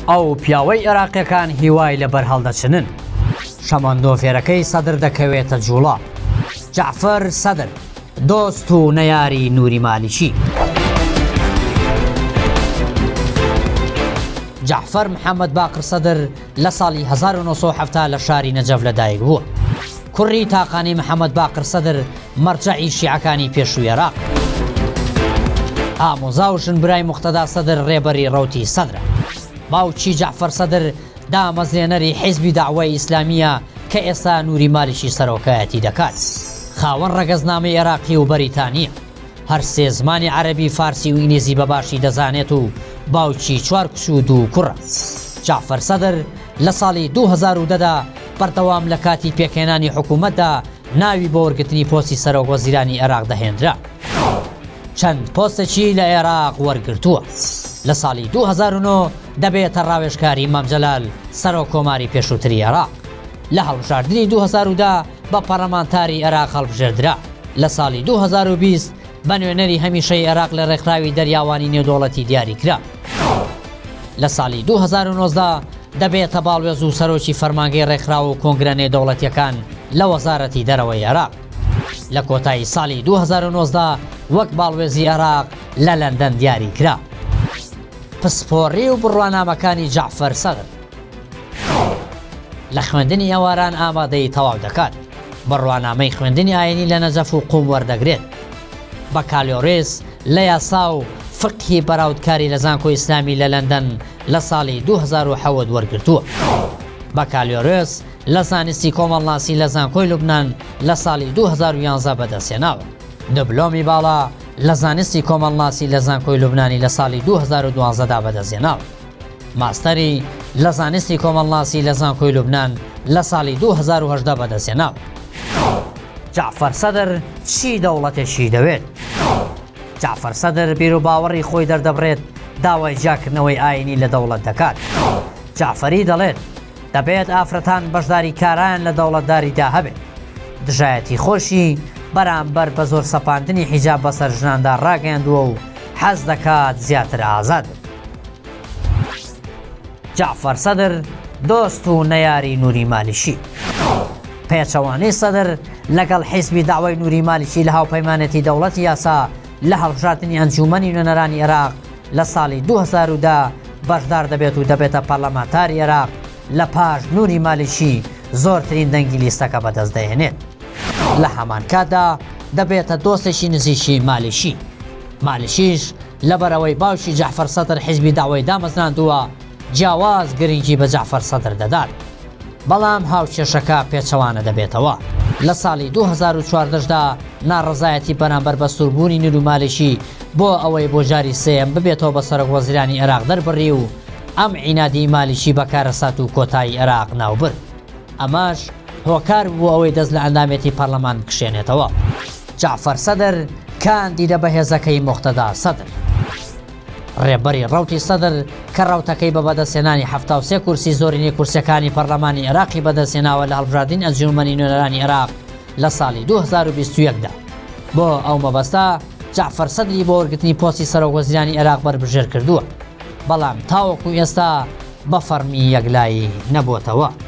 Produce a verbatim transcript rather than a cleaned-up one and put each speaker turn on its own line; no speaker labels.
ئەو پیاوەی عێراقیەکان هیوای لە بەرهەڵدەچنن. شەمەندۆفێرەکەی سەدر دەکەوێتە جوڵا. جعفەر سەدر، دۆست و نەیاری نووری مالیکی. جعفەر محەممەد باقر سەدر لە ساڵی هەزار و نۆ سەد و هەفتاد لە شاری نەجەف لەدایک بووە. کوڕی تاقانی محەممەد باقر سەدر مەرجەعی شیعەکانی پێشووی عێراق. ئامۆزا و ژنبرای موقتەدا سەدر ڕێبەری ڕەوتی سەدرە. باوکی جعفەر سەدر دامەزرێنەری حیزبی داعوای ئیسلامیە کە ئێستا نووری مالیکی سەرۆکایەتی دەکات. خاوەن ڕەگەزنامەی عێراقی و بەریتانیە. هەر سێ زمانی عەرەبی، فارسی و ئینگلیزی بەباشی دەزانێت و باوکی چوار کچ و دوو کوڕە. جعفەر سەدر لە ساڵی دوو هەزار و دەدا بەردەوام لە کاتی پێکهێنانی حکوومەتدا ناوی بۆ وەرگرتنی پۆستی سەرۆکوەزیرانی عێراق دەهێنرا. چەند پۆستێکی لە عێراق وەرگرتووە. لە ساڵی دوو هەزار و نۆ دەبێتە ڕاوێژکاری مام جەلال سەرۆک کۆماری پێشووتری عێراق. لە هەڵبژاردنی دوو هەزار و دە بە پەرلەمانتاری عێراق هەڵبژێردرا. لە ساڵی دوو هەزار و بیست بە نوێنەری هەمیشەی عێراق لە ڕێکخراوی دەریاوانی نێودەوڵەتی دیاری کرا. لە ساڵی دوو هەزار و نۆزدە دەبێتە باڵوێز و سەرۆکی فەرمانگەی ڕێکخراو و کۆنگرە نێودەوڵەتیەکان لە وەزارەتی دەرەوەی عێراق. لە کۆتایی ساڵی دوو هەزار و نۆزدە وەک باڵوێزی عێراق لە لەندەن دیاری کرا. پسپۆڕی و بڕوانامەکانی جعفەر سەدر لە خوێندنی ئەواران ئامادەی تەواو دەکات. بڕوانامەی خوێندنی ئاینی لە نەجەف و قوم وەردەگرێت. بەکالۆرێس لە یاسا و فقهی بەراوردکاری لە زانکۆی ئیسلامی لە لەندەن لە ساڵی دوو هەزار و حەوت وەرگرتووە. بەکالۆرێس لە زانستی کۆمەڵناسی لە زانکۆی لوبنان لە ساڵی دوو هەزار و یانزە بەدەستهێناوە. دبلۆمی باڵا لە زانستی کۆمەڵناسی لە زانکۆی لوبنانی لە ساڵی دوو هەزار و دوانزەدا بەدەستهێناوە. ماستەری لە زانستی کۆمەڵناسی لە زانکۆی لوبنان لە ساڵی دوو هەزار و هەژدە بەدەستهێناوە. جعفەر سەدر چی دەوڵەتێکی دەوێت؟ جعفەر سەدر بیر و باوەڕی خۆی دەردەبڕێت داوای جاکردنەوەی ئاینی لە دەوڵەت دەکات. جعفەری دەڵێت دەبێت ئافرەتان بەشداری کاران لە دەوڵەتداریدا هەبێت. دژایەتی خۆشی بەرامبەر بە زۆر سەپاندنی حیجاب بەسەر ژناندا ڕاگەیاندووە و حەز دەکات زیاتر ئازاد. جعفەر سەدر دۆست و نەیاری نووری مالیکی. پێچەوانەی سەدر لەگەڵ حیزبی داوای نووری مالیکی لە هاوپەیمانەتی دەوڵەتی یاسا لە هەڵبژاردننی ئەنجومەنی نوێنەرانی عێراق لە ساڵی دوو هەزار و دە بەشدار دەبێت و دەبێتە پەرلەمانتاری عێراق لە پاش نووری مالیکی زۆرترین دەنگی لیستەکە بەدەست دەهێنێت. لە هەمان کاتدا دەبێتە دۆستێکی نزیکی مالیکی. مالیکیش لەبەرەوەی باوکی جعفەر سەدر حیزبی داوای دامەزراندووە جیاواز گرنگی بە جعفەر سەدر دەدات. بەڵام هاوکێشەکە پێچەوانە دەبێتەوە. لە ساڵی دوو هەزار و چواردەدا ناڕەزایەتی بەرامبەر بە سووربوونی نوور و مالیکی بۆ ئەوەی بۆ جاری سێم ببێتەوە بە سەرۆکوەزیرانی عێراق دەربڕی و ئەم عینادی مالیکی بەکارەسات و کۆتایی عێراق ناوبر. ئەماش هۆکار بوو ئەوەی دەست لە ئەندامێتی پەرلەمان بکشێنێتەوە. جعفەر سەدر کاندیدە بەهێزەکەی موقتەدا سەدر. ڕێبەری ڕەوتی سەدر کە ڕەوتەکەی بە بەدەستهێنانی هەفتا و سێ کورسی زۆرینەی کورسەکانی پەرلەمانی عێراقی بەدەستهێناوە لە هەڵبژاردنی ئەنجومەنی نوێنەرانی عێراق لە ساڵی دوو هەزار و بیست و یەکدا. بۆ ئەو مەبەستا جعفەر سەدری بۆ وەرگرتنی پۆستی سەرۆکوەزیرانی عێراق بەربژێر کردووە. بەڵام تاوەکو ئێستا بە فەرمی یەکلایی نەبووتەوە.